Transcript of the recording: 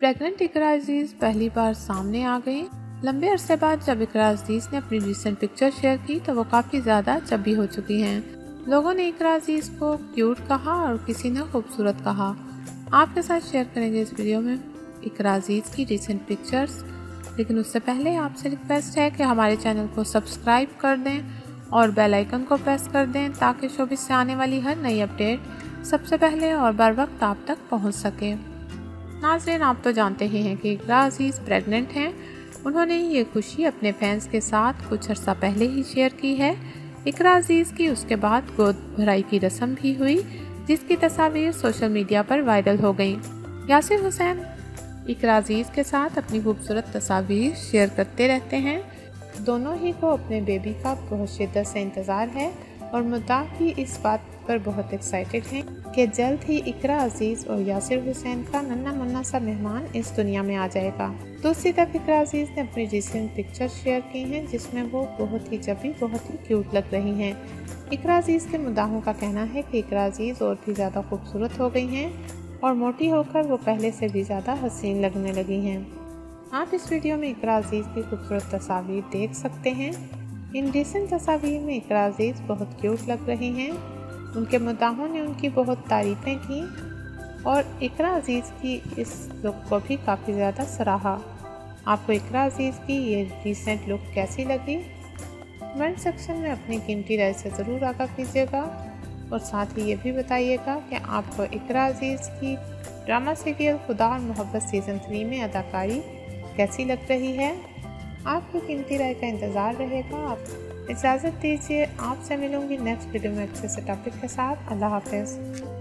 Pregnant इकरा अजीज पहली बार सामने आ गई। लंबे अरसे बाद जब इकरा अजीज ने अपनी रिसेंट पिक्चर शेयर की तो वो काफ़ी ज़्यादा चब्बी हो चुकी हैं। लोगों ने इकरा अजीज को क्यूट कहा और किसी ने खूबसूरत कहा। आपके साथ शेयर करेंगे इस वीडियो में इकरा अजीज की रिसेंट पिक्चर्स। लेकिन उससे पहले आपसे रिक्वेस्ट है कि हमारे चैनल को सब्सक्राइब कर दें और बेल आइकन को प्रेस कर दें ताकि शोबिस से आने वाली हर नई अपडेट सबसे पहले और बर वक्त आप तक पहुंच सके। नाज़रीन, आप तो जानते ही हैं कि इकरा अजीज प्रेग्नेंट हैं। उन्होंने ये खुशी अपने फैंस के साथ कुछ अर्सा पहले ही शेयर की है। इकरा अजीज की उसके बाद गोद भराई की रस्म भी हुई, जिसकी तस्वीर सोशल मीडिया पर वायरल हो गई। यासिर हुसैन इकरा अजीज के साथ अपनी खूबसूरत तस्वीर शेयर करते रहते हैं। दोनों ही को अपने बेबी का बहुत शिद्दत से इंतज़ार है और मुद्दा भी इस बात पर बहुत एक्साइटेड हैं कि जल्द ही इकरा अजीज और यासिर हुसैन का नन्हा मुन्ना सा मेहमान इस दुनिया में आ जाएगा। दूसरी तरफ इकरा अजीज ने अपनी रिसेंट पिक्चर शेयर की हैं जिसमें वो बहुत ही चबी, बहुत ही क्यूट लग रही हैं। इकरा अजीज के मुद्दाहों का कहना है कि इकरा अजीज और भी ज़्यादा खूबसूरत हो गई हैं और मोटी होकर वो पहले से भी ज़्यादा हसीन लगने लगी हैं। आप इस वीडियो में इकरा अजीज की खूबसूरत तस्वीर देख सकते हैं। इन रिसेंट तस्वीर में इकरा अजीज बहुत क्यूट लग रही हैं। उनके मुद्दाहों ने उनकी बहुत तारीफ़ें की और इकरा अजीज की इस लुक को भी काफ़ी ज़्यादा सराहा। आपको इकरा अजीज की ये रिसेंट लुक कैसी लगी? कमेंट सेक्शन में अपनी कीमती राय से ज़रूर आगाह कीजिएगा और साथ ही ये भी बताइएगा कि आपको इकरा अजीज की ड्रामा सीरियल खुदा और मोहब्बत सीज़न 3 में अदाकारी कैसी लग रही है। आपकी कीमती राय का इंतज़ार रहेगा। आप इजाज़त दीजिए, आपसे मिलूंगी नेक्स्ट वीडियो में अच्छे से टॉपिक के साथ। अल्लाह हाफ़िज़।